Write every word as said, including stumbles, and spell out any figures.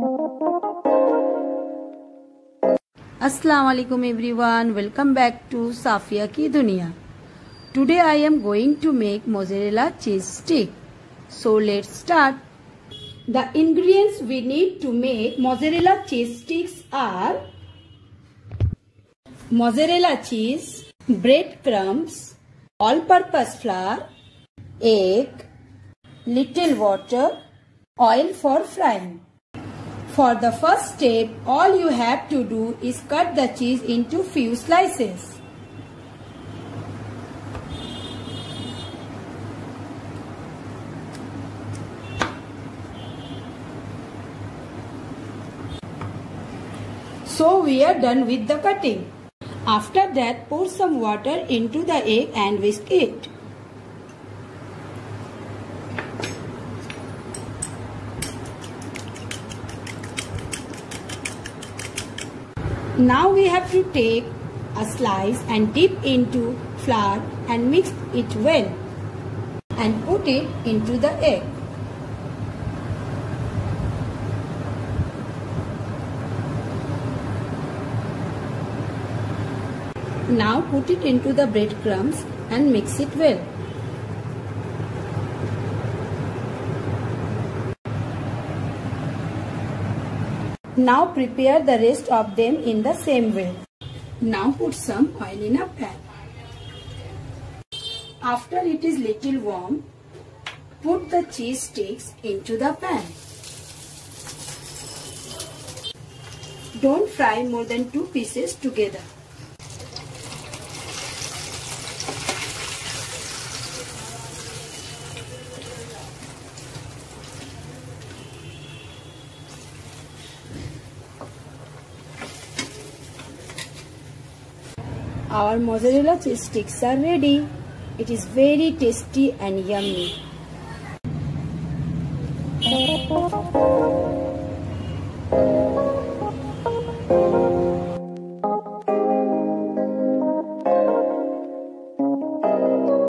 अस्सलाम वालेकुम everyone, welcome back to Safiya की दुनिया। Today I am going to make mozzarella cheese stick. So let's start. The ingredients we need to make mozzarella cheese sticks are mozzarella cheese, bread crumbs, all-purpose flour, egg, little water, oil for frying. For the first step, all you have to do is cut the cheese into few slices. So we are done with the cutting. After that, pour some water into the egg and whisk it. Now we have to take a slice and dip into flour and mix it well and put it into the egg. Now put it into the breadcrumbs and mix it well. Now prepare the rest of them in the same way. Now put some oil in a pan. After it is little warm, put the cheese sticks into the pan. Don't fry more than two pieces together. Our mozzarella cheese sticks are ready. It is very tasty and yummy.